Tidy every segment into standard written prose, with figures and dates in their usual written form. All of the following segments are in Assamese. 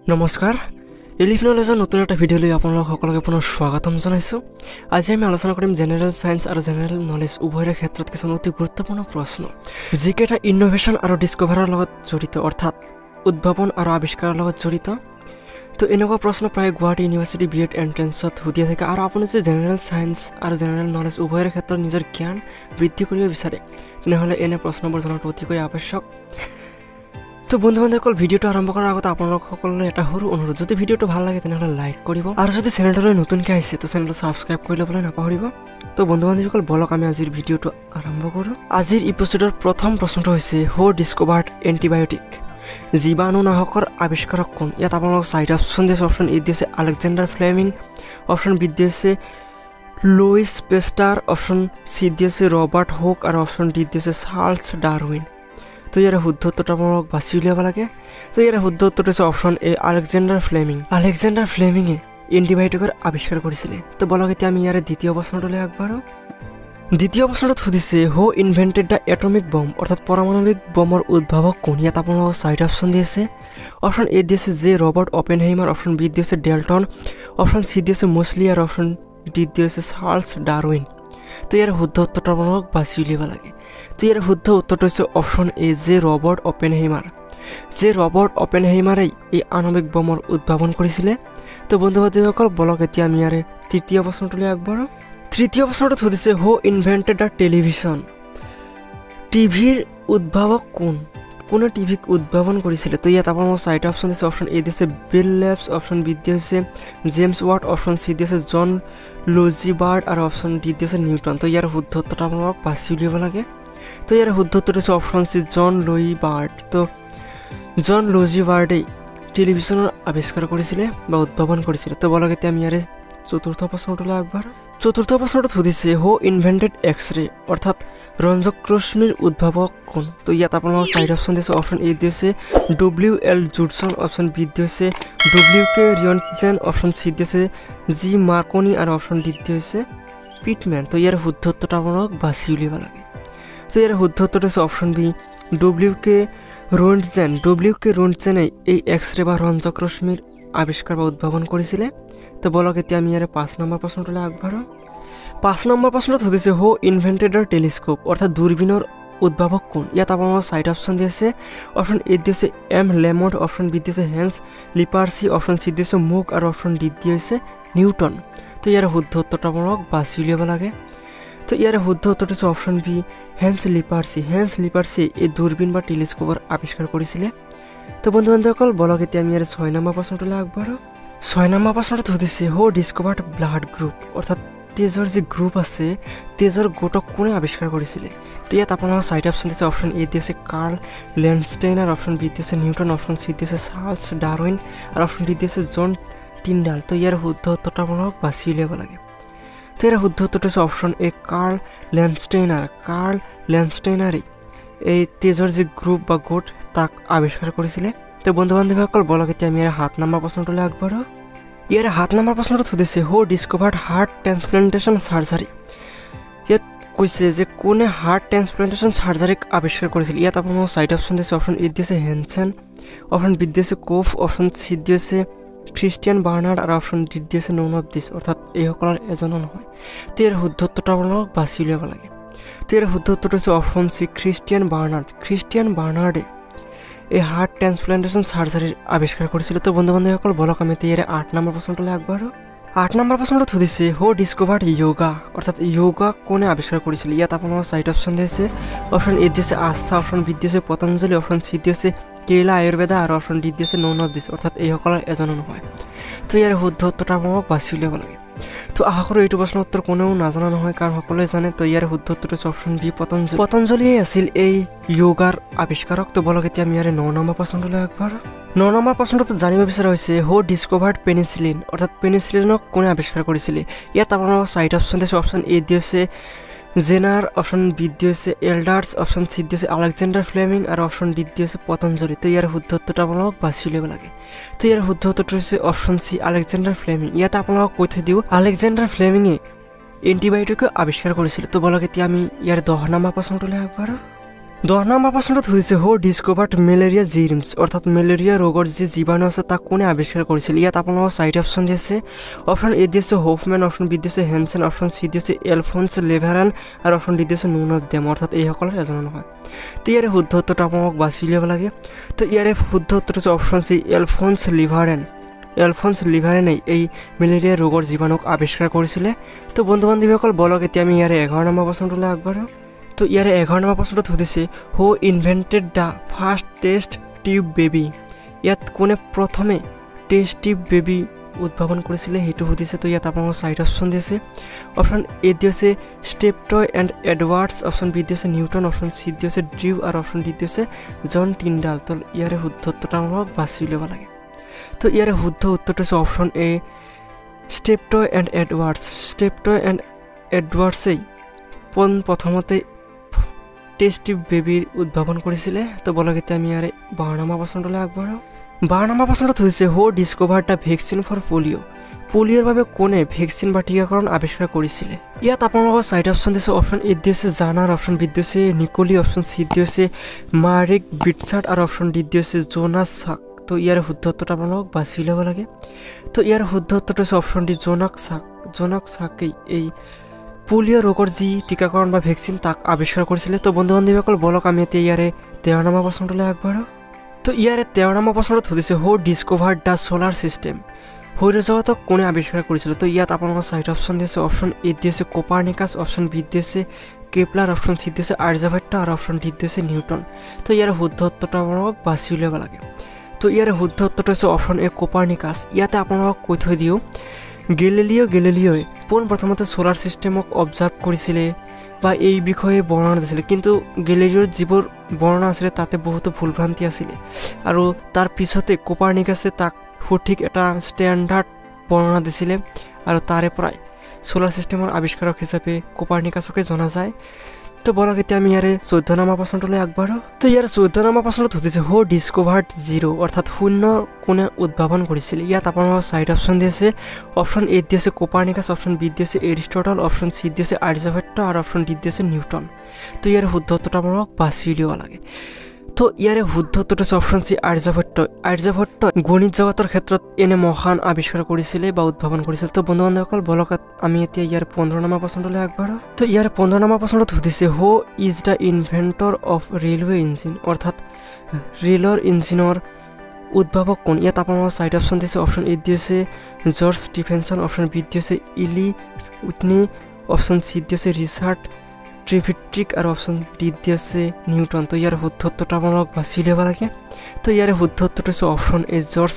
নমস্কাৰ এলিফ নলেজৰ নতুন এটা ভিডিঅ'লৈ আপোনালোক সকলোকে পুনৰ স্বাগতম জনাইছোঁ। আজি আমি আলোচনা কৰিম জেনেৰেল সায়েন্স আৰু জেনেৰেল নলেজ উভয়ৰ ক্ষেত্ৰত কিছুমান অতি গুৰুত্বপূৰ্ণ প্ৰশ্ন যিকেইটা ইনোভেশ্যন আৰু ডিস্কভাৰৰ লগত জড়িত অৰ্থাৎ উদ্ভাৱন আৰু আৱিষ্কাৰৰ লগত জড়িত। তো এনেকুৱা প্ৰশ্ন প্ৰায় গুৱাহাটী ইউনিভাৰ্চিটি b.ed এন্ট্ৰেন্সত সুধিয়ে থাকে আৰু আপুনি যদি জেনেৰেল সায়েন্স আৰু জেনেৰেল নলেজ উভয়ৰ ক্ষেত্ৰত নিজৰ জ্ঞান বৃদ্ধি কৰিব বিচাৰে তেনেহ'লে এনে প্ৰশ্নবোৰ জনাটো অতিকৈ আৱশ্যক। তো বন্ধু-বান্ধৱসকল ভিডিঅ'টো আৰম্ভ কৰাৰ আগতে আপোনালোক সকলোলৈ এটা সৰু অনুৰোধ, যদি ভিডিঅ'টো ভাল লাগে তেনেহ'লে লাইক কৰিব আৰু যদি চেনেলটোলৈ নতুনকৈ আহিছে তো চেনেলটো ছাবস্ক্ৰাইব কৰি ল'বলৈ নাপাহৰিব। তো বন্ধু-বান্ধৱসকল বলক আমি আজিৰ ভিডিঅ'টো আৰম্ভ কৰোঁ। আজিৰ এপিছ'ডৰ প্ৰথম প্ৰশ্নটো হৈছে হু ডিস্কভাৰ্ড এণ্টিবায়'টিক, জীৱাণুনাশকৰ আৱিষ্কাৰক কোন? ইয়াত আপোনালোকক চাৰিটা অপশ্যন দিছে। অপশ্যন এ দিছে আলেকজেণ্ডাৰ ফ্লেমিং, অপশ্যন বি দিছে লুইছ পেষ্টাৰ, অপশ্যন চি দিছে ৰবাৰ্ট হুক আৰু অপশ্যন ডি দিছে চাৰ্লছ ডাৰউইন। তো ইয়াৰ শুদ্ধ উত্তৰটো আপোনালোক বাছি উলিয়াব লাগে। তো ইয়াৰ শুদ্ধ উত্তৰটো হৈছে option A Alexander Fleming. Alexander ফ্লেমিঙে এণ্টিবায়'টিকৰ আৱিষ্কাৰ কৰিছিলে। তো বলক এতিয়া আমি ইয়াৰে দ্বিতীয় প্ৰশ্নটোলৈ আগবাঢ়ো। দ্বিতীয় প্ৰশ্নটোত সুধিছে who invented the atomic bomb অৰ্থাৎ পৰমাণৱিক বমৰ উদ্ভাৱক কোন? ইয়াত আপোনালোকক চাৰিটা অপশ্যন দিছে। অপশ্যন এ দিছে J Robert Oppenheimer, option B দিছে ডেল্টন, অপশ্যন চি দিছে মোছলি আৰু অপশ্যন ডি দিছে চাৰ্লছ ডাৰউইন। তো ইয়াৰ শুদ্ধ উত্তৰটো আপোনালোক বাছি উলিয়াব লাগে। তো ইয়াৰ শুদ্ধ উত্তৰটো হৈছে option A J Robert Oppenheimer. J Robert অপেনহাইমাৰেই এই আণৱিক বমৰ উদ্ভাৱন কৰিছিলে। তো বন্ধু-বান্ধৱীসকল বলক এতিয়া আমি ইয়াৰে তৃতীয় প্ৰশ্নটোলৈ আগবাঢ়ো। তৃতীয় প্ৰশ্নটোত সুধিছে হু ইনভেণ্টেড দ্য টেলিভিছন, টিভিৰ উদ্ভাৱক কোন? কোনে টিভিক উদ্ভাৱন কৰিছিলে? তো ইয়াত আপোনালোকৰ চাৰিটা অপশ্যন দিছে। অপশ্যন এ দিছে বিল লেবছ, অপশ্যন বি দিছে জেমছ ৱাট, অপশ্যন চি দিছে জন লজিবাৰ্ড আৰু অপশ্যন ডি দিছে নিউটন। তো ইয়াৰ শুদ্ধ উত্তৰটো আপোনালোকক বাছি উলিয়াব লাগে। তো ইয়াৰ শুদ্ধ উত্তৰটো হৈছে অপশ্যন চি জন লজিবাৰ্ড। তো জন লজিবাৰ্ডেই টেলিভিছনৰ আৱিষ্কাৰ কৰিছিলে বা উদ্ভাৱন কৰিছিলে। তো বলক এতিয়া আমি ইয়াৰে চতুৰ্থ প্ৰশ্নটোলৈ আগবাঢ়ো। চতুৰ্থ প্ৰশ্নটোত সুধিছে হু ইনভেণ্টেড এক্স ৰে অৰ্থাৎ ৰঞ্জক ৰশ্মিৰ উদ্ভাৱক কোন? তো ইয়াত আপোনালোকৰ চাৰিটা অপশ্যন দিছে। অপশ্যন এ দিছে ডব্লিউ.এল. জুডছন, অপশ্যন বি দিছে ডব্লিউ.কে. ৰিয়ণ্টজেন, অপশ্যন চি দিছে জি মাৰ্কনি আৰু অপশ্যন ডি দিছে পিটমেন। তো ইয়াৰ শুদ্ধ উত্তৰটো আপোনালোক বাছি উলিয়াব লাগে। তো ইয়াৰ শুদ্ধ উত্তৰটো হৈছে অপশ্যন বি ডব্লিউ.কে. ৰিয়ণ্টজেন। ডব্লিউ.কে. ৰিয়ণ্টজেনে এই এক্স ৰে বা ৰঞ্জক ৰশ্মিৰ আৱিষ্কাৰ বা উদ্ভাৱন কৰিছিলে। তো বলক এতিয়া আমি ইয়াৰে 5 নম্বৰ প্ৰশ্নটোলৈ আগবাঢ়ো। 5 নম্বৰ প্ৰশ্নত সুধিছে হু ইনভেণ্টেড দ্য টেলিস্কোপ অৰ্থাৎ দূৰবীনৰ উদ্ভাৱক কোন? ইয়াত আপোনালোকৰ চাৰিটা অপশ্যন দিছে। অপশ্যন এ দিছে এম লেমণ্ড, অপশ্যন বি দিছে হেন্স লিপাৰ্চি, অপশ্যন চি দিছে মুক আৰু অপশ্যন ডি দিছে নিউটন। তো ইয়াৰ শুদ্ধ উত্তৰটো আপোনালোক বাছি উলিয়াব লাগে। তো ইয়াৰ শুদ্ধ উত্তৰটো হৈছে option B Hans Lippershey. Hans লিপাৰ্চিয়ে এই দূৰবীন বা টেলিস্কোপৰ আৱিষ্কাৰ কৰিছিলে। তো বন্ধু-বান্ধৱীসকল বলক এতিয়া আমি ইয়াৰ 6 নম্বৰ প্ৰশ্নটোলৈ আগবাঢ়ো। 6 নম্বৰ প্ৰশ্নটোত সুধিছে হু ডিস্কভাৰ্ড ব্লাড গ্ৰুপ অৰ্থাৎ তেজৰ যি গ্ৰুপ আছে তেজৰ গোটক কোনে আৱিষ্কাৰ কৰিছিলে? তো ইয়াত আপোনালোকৰ চাৰিটা অপশ্যন দিছে। অপশ্যন এ দিছে কাৰ্ল লেণ্ডষ্টেইনাৰ, অপশ্যন বি দিছে নিউটন, অপশ্যন চি দিছে চাৰ্লছ ডাৰউইন আৰু অপশ্যন ডি দিছে জন টিণ্ডাল। তো ইয়াৰ শুদ্ধ উত্তৰটো আপোনালোকক বাছি উলিয়াব লাগে। তো ইয়াৰ শুদ্ধ উত্তৰটো হৈছে option A Karl Landsteiner. Karl লেণ্ডষ্টেইনাৰে এই তেজৰ যি গ্ৰুপ বা গোট তাক আৱিষ্কাৰ কৰিছিলে। তো বন্ধু-বান্ধৱীসকল বলক এতিয়া আমি ইয়াৰ 7 নম্বৰ প্ৰশ্নটোলৈ আগবাঢ়ো। ইয়াৰে 7 নম্বৰ প্ৰশ্নটোত সুধিছে who discovered heart transplantation surgery. ইয়াত কৈছে যে কোনে হাৰ্ট ট্ৰেন্সপ্লেণ্টেশ্যন চাৰ্জাৰীক আৱিষ্কাৰ কৰিছিল? ইয়াত আপোনালোকৰ চাৰিটা অপশ্যন দিছে। অপশ্যন এ দিছে হেনচেন, অপশ্যন বি দিছে কোফ, অপশ্যন চি দিছে খ্ৰীষ্টিয়ান বাৰ্নাৰ্ড আৰু অপশ্যন ডি দিছে নন অফ দিছ অৰ্থাৎ এইসকলৰ এজনো নহয়। তো ইয়াৰ শুদ্ধ উত্তৰটো আপোনালোকক বাছি উলিয়াব লাগে। তো ইয়াৰ শুদ্ধ উত্তৰটো হৈছে option C Christian Barnard. Christian বাৰ্নাৰ্ডে এই হাৰ্ট ট্ৰেন্সপ্লেণ্টেশ্যন চাৰ্জাৰীৰ আৱিষ্কাৰ কৰিছিলে। তো বন্ধু-বান্ধৱীসকল বলক আমি এতিয়া ইয়াৰে 8 নম্বৰ প্ৰশ্নটোলৈ আগবাঢ়ো। 8 নম্বৰ প্ৰশ্নটোত সুধিছে হু ডিস্কভাৰ্ড য়োগা অৰ্থাৎ য়োগা কোনে আৱিষ্কাৰ কৰিছিলে? ইয়াত আপোনালোকৰ চাৰিটা অপশ্যন দিছে। অপশ্যন এ দিছে আস্থা, অপশ্যন বি দিছে পতঞ্জলি, অপশ্যন চি দিছে কেইলা আয়ুৰ্বেদা আৰু অপশ্যন ডি দিছে নন অফ দিছ অৰ্থাৎ এইসকলৰ এজনো নহয়। তো ইয়াৰ শুদ্ধ উত্তৰটো আপোনালোকক বাছি উলিয়াব লাগে। তো আশা কৰোঁ এইটো প্ৰশ্নৰ উত্তৰ কোনেও নাজানা নহয় কাৰণ সকলোৱে জানে। তো ইয়াৰ শুদ্ধ উত্তৰটো হৈছে অপশ্যন বি পতঞ্জলি। পতঞ্জলিয়ে আছিল এই য়োগাৰ আৱিষ্কাৰক। তো বলক এতিয়া আমি ইয়াৰে 9 নম্বৰ প্ৰশ্নটোলৈ আগবাঢ়ো। 9 নম্বৰ প্ৰশ্নটোত জানিব বিচৰা হৈছে হু ডিস্কভাৰ্ড পেনিচিলিন অৰ্থাৎ পেনিচিলিনক কোনে আৱিষ্কাৰ কৰিছিলে? ইয়াত আপোনালোকৰ চাৰিটা অপশ্যন দিছে। অপশ্যন এ দিছে জেনাৰ, অপশ্যন বি দিছে এল্ডাৰ্ছ, অপশ্যন চি দিছে আলেকজেণ্ডাৰ ফ্লেমিং আৰু অপশ্যন ডি দিছে পতঞ্জলি। তো ইয়াৰ শুদ্ধ উত্তৰটো আপোনালোকক বাছি উলিয়াব লাগে। তো ইয়াৰ শুদ্ধ উত্তৰটো হৈছে অপশ্যন চি আলেকজেণ্ডাৰ ফ্লেমিং। ইয়াত আপোনালোকক কৈ থৈ দিওঁ আলেকজেণ্ডাৰ ফ্লেমিঙে এণ্টিবায়'টিক আৱিষ্কাৰ কৰিছিলে। তো বলক এতিয়া আমি ইয়াৰ 10 নম্বৰ প্ৰশ্নটোলৈ আগবাঢ়ো। 10 নম্বৰ প্ৰশ্নটো সুধিছে হু ডিস্কভাৰ্ড মেলেৰিয়া জিৰ্মছ অৰ্থাৎ মেলেৰিয়া ৰোগৰ যি জীৱাণু আছে তাক কোনে আৱিষ্কাৰ কৰিছিল ইয়াত আপোনালোকৰ 4টা অপচন দিছে অপচন এ দিছে হোফম্যান অপচন বি দিছে হেনসেন অপচন সি দিছে এলফন্স লেভাৰান আৰু অপচন ডি দিছে নুন অফ দেম অৰ্থাৎ এই সকলৰ এজন নহয় তো ইয়াৰে শুদ্ধ উত্তৰটো আপোনালোক বাছি উলিয়াব লাগে তো ইয়াৰে শুদ্ধ উত্তৰটো হৈছে অপচন সি এলফন্স লিভাৰেনে এই মেলেৰিয়া ৰোগৰ জীৱাণুক আৱিষ্কাৰ কৰিছিলে তো বন্ধু বান্ধৱীসকল বলক এতিয়া আমি ইয়াৰে 11 নম্বৰ প্ৰশ্নটোলৈ আগবাঢ়ো তো ইয়াৰে 11 নম্বৰ প্ৰশ্নটো সুধিছে who invented the first test tube baby ইয়াত কোনে প্ৰথমে টেষ্ট টিউব বেবি উদ্ভাৱন কৰিছিলে হেতু সুধিছে তো ইয়াত আপোনালোকৰ 4টা অপচন দিছে অপচন এ দিছে Steptoe and Edwards option B দিছে নিউটন অপচন সি দিছে ড্ৰিউ আৰু অপচন ডি দিছে জন টিন্ডাল তো ইয়াৰে শুদ্ধ উত্তৰটো আপোনালোক বাছি উলিয়াব লাগে তো ইয়াৰে শুদ্ধ উত্তৰটো হৈছে অপচন এ ষ্টেপটয় এণ্ড এডৱাৰ্ডছে প্ৰথমতে টেষ্ট টিউব বেবিৰ উদ্ভাৱন কৰিছিলে তো বলক এতিয়া আমি ইয়াৰে 12 নম্বৰ প্ৰশ্নটোলৈ আগবাঢ়ো 12 নম্বৰ প্ৰশ্নটো হৈছে who discovered the vaccine for পলিঅ'ৰ বাবে কোনে ভেকচিন বা টীকাকৰণ আৱিষ্কাৰ কৰিছিলে ইয়াত আপোনালোকৰ 4টা অপচন দিছে অপচন এ দিছে জানাৰ অপচন বি দিছে নিকলি অপচন সি দিছে মাৰিক বিটচাৰ্ড আৰু অপচন ডি দিছে জোনাছ চাক তো ইয়াৰ শুদ্ধ উত্তৰটো আপোনালোক বাছি ল'ব লাগে তো ইয়াৰ শুদ্ধ উত্তৰটো হৈছে অপচন ডি জোনাক চাকেই এই পলিঅ' ৰোগৰ যি টীকাকৰণ বা ভেকচিন তাক আৱিষ্কাৰ কৰিছিলে তো বন্ধু বান্ধৱীসকল বলক আমি এতিয়া ইয়াৰে 13 নম্বৰ প্ৰশ্নটোলৈ আগবাঢ়ো তো ইয়াৰে 13 নম্বৰ প্ৰশ্নটো সুধিছে who discovered the solar system সৌৰজগতক কোনে আৱিষ্কাৰ কৰিছিল তো ইয়াত আপোনালোকৰ 4টা অপচন দিছে অপচন এ দিছে কোপাৰ্নিকাছ অপচন বি দিছে কেপলাৰ অপচন সি দিছে আৰ্যভট্ট আৰু অপচন ডি দিছে নিউটন তো ইয়াৰ শুদ্ধ উত্তৰটো আপোনালোক বাছি উলিয়াব লাগে তো ইয়াৰ শুদ্ধ উত্তৰটো হৈছে অপচন এ কোপাৰ্নিকাছ ইয়াতে আপোনালোকক কৈ থৈ দিওঁ গেলিলিঅ'ই পোনপ্ৰথমতে সোলাৰ সিস্টেমক অবজাৰ্ভ কৰিছিলে বা এই বিষয়ে বৰ্ণনা দিছিলে কিন্তু গেলিলিঅ'ৰ যিবোৰ বৰ্ণনা আছিলে তাতে বহুতো ভুলভ্ৰান্তি আছিলে আৰু তাৰ পিছতে কোপাৰ্নিকাছে তাক সঠিক এটা ষ্টেণ্ডাৰ্ড বৰ্ণনা দিছিলে আৰু তাৰে পৰাই সোলাৰ সিস্টেমৰ আৱিষ্কাৰক হিচাপে কোপাৰ্নিকাছকে জনা যায় তো বলক এতিয়া আমি ইয়াৰে 14 নম্বৰ প্ৰশ্নটোলৈ আগবাঢ়ো তো ইয়াৰ 14 নম্বৰ প্ৰশ্নটো সুধিছে হু ডিস্কভাৰ্ড জিৰ' অৰ্থাৎ শূন্য কোনে উদ্ভাৱন কৰিছিল ইয়াত আপোনালোকৰ 4টা অপচন দিছে অপচন এ দিছে কোপাৰ্নিকাছ অপচন বি দিছে এৰিষ্টটল অপচন সি দিছে আৰ্যভট্ট আৰু অপচন ডি দিছে নিউটন তো ইয়াৰ শুদ্ধ উত্তৰটো আপোনালোক বাছি উলিয়াব লাগে তো ইয়াৰে শুদ্ধ উত্তৰটো হৈছে অপচন সি আৰ্যভট্ট গণিত জগতৰ ক্ষেত্ৰত এনে মহান আৱিষ্কাৰ কৰিছিলে বা উদ্ভাৱন কৰিছিল তো বন্ধু বান্ধৱীসকল বলক আমি এতিয়া ইয়াৰ 15 নম্বৰ প্ৰশ্নটোলৈ আগবাঢ়ো তো ইয়াৰ 15 নম্বৰ প্ৰশ্নটো সুধিছে who is the inventor of railway engine অৰ্থাৎ ৰেলৰ ইঞ্জিনৰ উদ্ভাৱক কোন ইয়াত আপোনালোকৰ 4টা অপচন দিছে অপচন এ দিছে জৰ্জ ষ্টিফেনছন অপচন বি দিছে ইলি উইটনি অপচন সি দিছে ৰিচাৰ্ড ট্ৰিভিট্ৰিক আৰু অপচন ডি দিছে নিউটন তো ইয়াৰ শুদ্ধ উত্তৰটো আপোনালোক বাছি উলিয়াব লাগে তো ইয়াৰ শুদ্ধ উত্তৰটো হৈছে অপচন এ জৰ্জ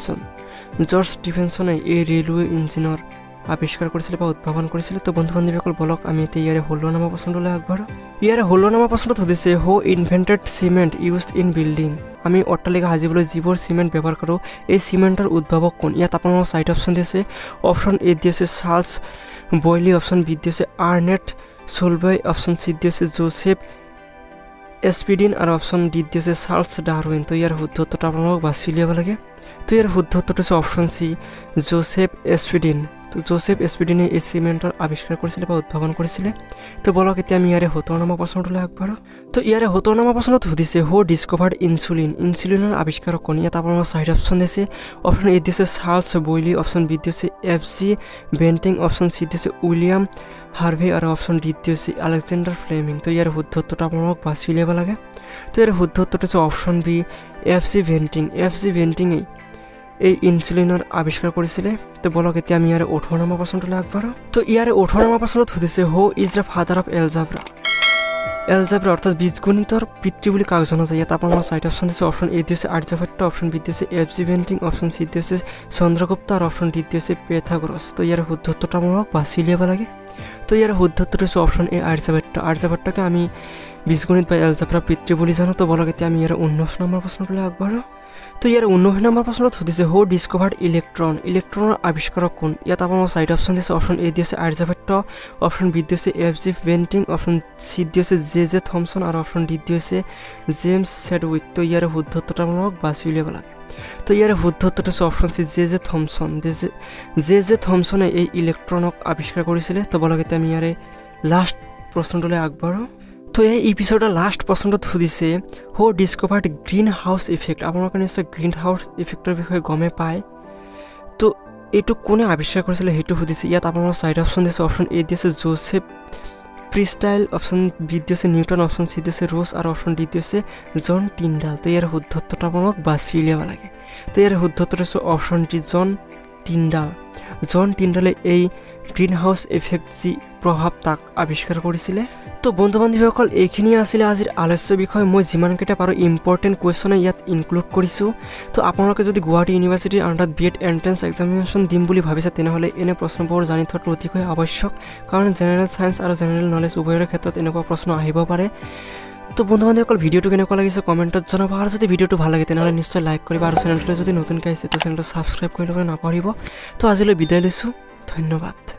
ষ্টিফেনছনে এই ৰেলৱে ইঞ্জিনৰ আৱিষ্কাৰ কৰিছিলে বা উদ্ভাৱন কৰিছিলে তো বন্ধু বান্ধৱীসকল বলক আমি এতিয়া ইয়াৰে 16 নম্বৰ প্ৰশ্নটোলৈ আগবাঢ়ো ইয়াৰে 16 নম্বৰ প্ৰশ্নটো সুধিছে who invented cement used in building আমি অট্টালিকা সাজিবলৈ যিবোৰ চিমেণ্ট ব্যৱহাৰ কৰোঁ এই চিমেণ্টৰ উদ্ভাৱক কোন ইয়াত আপোনালোকৰ 4টা অপচন দিছে অপচন এ দিছে চাৰ্লছ বয়লি অপচন বি দিছে আৰ্নেট সোলবাই অপচন সি দিছে জোসেফ এছপিডিন আৰু অপচন ডি দিছে চাৰ্লছ ডাৰউইন তো ইয়াৰ শুদ্ধ উত্তৰটো আপোনালোক বাছি উলিয়াব লাগে তো ইয়াৰ শুদ্ধ উত্তৰটো হৈছে অপচন সি জোসেফ এছপিডিনে এই চিমেণ্টৰ আৱিষ্কাৰ কৰিছিলে বা উদ্ভাৱন কৰিছিলে তো বলক এতিয়া আমি ইয়াৰে 17 নম্বৰ প্ৰশ্নটোলৈ আগবাঢ়ো তো ইয়াৰে 17 নম্বৰ প্ৰশ্নটো সুধিছে হু ডিস্কভাৰ্ড ইনচুলিনৰ আৱিষ্কাৰক কোন ইয়াত আপোনালোকৰ 4টা অপচন দিছে অপচন এ দিছে চাৰ্লছ বয়লি অপচন বি দিছে এফ.জি. বেণ্টিং অপচন সি দিছে উইলিয়াম হাৰ্ভে আৰু অপচন ডি দিছে আলেকজেণ্ডাৰ ফ্লেমিং তো ইয়াৰ শুদ্ধ উত্তৰটো আপোনালোক বাছি উলিয়াব লাগে তো ইয়াৰ শুদ্ধ উত্তৰটো হৈছে অপচন বি এফ.জি. বেণ্টিঙে এই ইনচুলিনৰ আৱিষ্কাৰ কৰিছিলে তো বলক এতিয়া আমি ইয়াৰে 18 নম্বৰ প্ৰশ্নটোলৈ আগবাঢ়ো তো ইয়াৰে 18 নম্বৰ প্ৰশ্নটোত সুধিছে who is the father of algebra অৰ্থাৎ বীজগণিতৰ পিতৃ বুলি কাক জনা যায় ইয়াত আপোনালোকৰ 4টা অপচন দিছে অপচন এ দিছে আৰ্যভট্ট অপচন বি দিছে এফ.জি. বেণ্টিং অপচন সি দিছে চন্দ্ৰগুপ্ত আৰু অপচন ডি দিছে পেথাগোৰাছ তো ইয়াৰ শুদ্ধ উত্তৰটো আপোনালোক বাছি উলিয়াব লাগে তো ইয়াৰ শুদ্ধ উত্তৰটো হৈছে অপচন এ আৰ্যভট্টকে আমি বীজগণিত বা এলজাব্ৰা পিতৃ বুলি জানো তো বলক এতিয়া আমি ইয়াৰে 19 নম্বৰ প্ৰশ্নটোলৈ আগবাঢ়ো তো ইয়াৰ 19 নম্বৰ প্ৰশ্নত সুধিছে হু ডিস্কভাৰ্ড ইলেক্ট্ৰনৰ আৱিষ্কাৰক কোন ইয়াত আপোনালোকৰ 4টা অপচন দিছে অপচন এ দিছে আৰ্যভট্ট অপচন বি দিছে এফ.জি. বেণ্টিং অপচন সি দিছে জে থমছন আৰু অপচন ডি দিছে জেমছ চেডউইক তো ইয়াৰ শুদ্ধ উত্তৰটো আপোনালোক বাছি উলিয়াব লাগে তো ইয়াৰ শুদ্ধ উত্তৰটো হৈছে অপচন সি জে থমছনে এই ইলেক্ট্ৰনক আৱিষ্কাৰ কৰিছিলে তো বলক এতিয়া আমি ইয়াৰে লাষ্ট প্ৰশ্নটোলৈ আগবাঢ়ো তো এই এপিসোডৰ লাষ্ট প্ৰশ্নটো সুধিছে who discovered greenhouse effect আপোনালোকে নিশ্চয় গ্ৰীণ হাউচ ইফেক্টৰ বিষয়ে গমে পায় তো এইটো কোনে আৱিষ্কাৰ কৰিছিলে সেইটো সুধিছে ইয়াত আপোনালোকৰ চাৰিটা অপশ্যন দিছে অপশ্যন এ দিছে জোসেফ প্ৰিষ্টাইল অপশ্যন বি দিছে নিউটন অপশ্যন চি দিছে ৰোজ আৰু অপশ্যন ডি দিছে জন টিণ্ডাল তো ইয়াৰ শুদ্ধত্বটো আপোনালোক বাছি উলিয়াব লাগে তো ইয়াৰ শুদ্ধত্বটো হৈছে অপশ্যন ডি জন টিণ্ডালে এই গ্ৰীণ হাউচ ইফেক্ট যি প্ৰভাৱ তাক আৱিষ্কাৰ কৰিছিলে তো বন্ধু বান্ধৱীসকল এইখিনি আছিলে আজিৰ আলোচ্য বিষয় মই যিমানকেইটা পাৰোঁ ইম্পৰ্টেণ্ট কুৱেশ্যনে ইয়াত ইনক্লুড কৰিছোঁ তো আপোনালোকে যদি গুৱাহাটী ইউনিভাৰ্চিটিৰ আণ্ডাৰত B.ed এণ্ট্ৰেন্স এক্সামিনেশ্যন দিম বুলি ভাবিছে তেনেহ'লে এনে প্ৰশ্নবোৰ জানি থোৱাটো অতিকৈ আৱশ্যক কাৰণ জেনেৰেল ছায়েন্স আৰু জেনেৰেল নলেজ উভয়ৰে ক্ষেত্ৰত এনেকুৱা প্ৰশ্ন আহিব পাৰে তো বন্ধু বান্ধৱীসকল ভিডিঅ'টো কেনেকুৱা লাগিছে কমেণ্টত জনাব আৰু যদি ভিডিঅ'টো ভাল লাগে তেনেহ'লে নিশ্চয় লাইক কৰিবা আৰু চেনেলটোলৈ যদি নতুনকৈ আহিছে তো চেনেলটো ছাবস্ক্ৰাইব কৰি ল'বলৈ নাপাহৰিব তো আজিলৈ বিদায় লৈছোঁ ধন্যবাদ